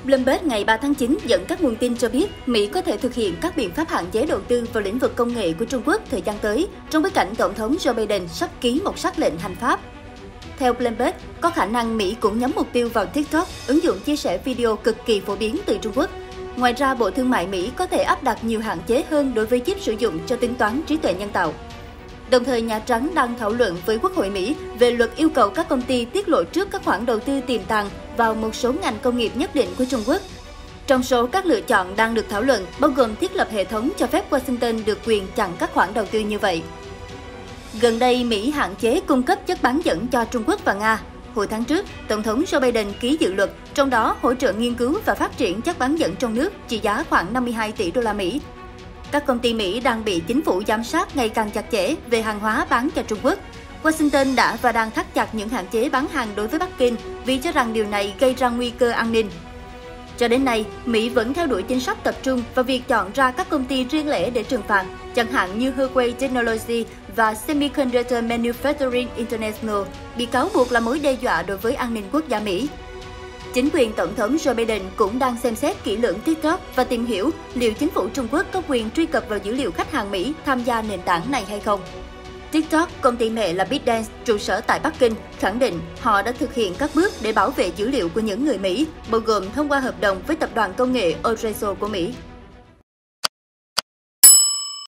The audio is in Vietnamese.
Bloomberg ngày 3 tháng 9 dẫn các nguồn tin cho biết Mỹ có thể thực hiện các biện pháp hạn chế đầu tư vào lĩnh vực công nghệ của Trung Quốc thời gian tới, trong bối cảnh Tổng thống Joe Biden sắp ký một sắc lệnh hành pháp. Theo Bloomberg, có khả năng Mỹ cũng nhắm mục tiêu vào TikTok, ứng dụng chia sẻ video cực kỳ phổ biến từ Trung Quốc. Ngoài ra, Bộ Thương mại Mỹ có thể áp đặt nhiều hạn chế hơn đối với chip sử dụng cho tính toán trí tuệ nhân tạo. Đồng thời, Nhà Trắng đang thảo luận với Quốc hội Mỹ về luật yêu cầu các công ty tiết lộ trước các khoản đầu tư tiềm tàng vào một số ngành công nghiệp nhất định của Trung Quốc. Trong số các lựa chọn đang được thảo luận, bao gồm thiết lập hệ thống cho phép Washington được quyền chặn các khoản đầu tư như vậy. Gần đây, Mỹ hạn chế cung cấp chất bán dẫn cho Trung Quốc và Nga. Hồi tháng trước, Tổng thống Joe Biden ký dự luật, trong đó hỗ trợ nghiên cứu và phát triển chất bán dẫn trong nước trị giá khoảng 52 tỷ đô la Mỹ. Các công ty Mỹ đang bị chính phủ giám sát ngày càng chặt chẽ về hàng hóa bán cho Trung Quốc. Washington đã và đang thắt chặt những hạn chế bán hàng đối với Bắc Kinh vì cho rằng điều này gây ra nguy cơ an ninh. Cho đến nay, Mỹ vẫn theo đuổi chính sách tập trung vào việc chọn ra các công ty riêng lẻ để trừng phạt, chẳng hạn như Huawei Technology và Semiconductor Manufacturing International, bị cáo buộc là mối đe dọa đối với an ninh quốc gia Mỹ. Chính quyền Tổng thống Joe Biden cũng đang xem xét kỹ lưỡng TikTok và tìm hiểu liệu chính phủ Trung Quốc có quyền truy cập vào dữ liệu khách hàng Mỹ tham gia nền tảng này hay không. TikTok, công ty mẹ là ByteDance, trụ sở tại Bắc Kinh, khẳng định họ đã thực hiện các bước để bảo vệ dữ liệu của những người Mỹ, bao gồm thông qua hợp đồng với tập đoàn công nghệ Oracle của Mỹ.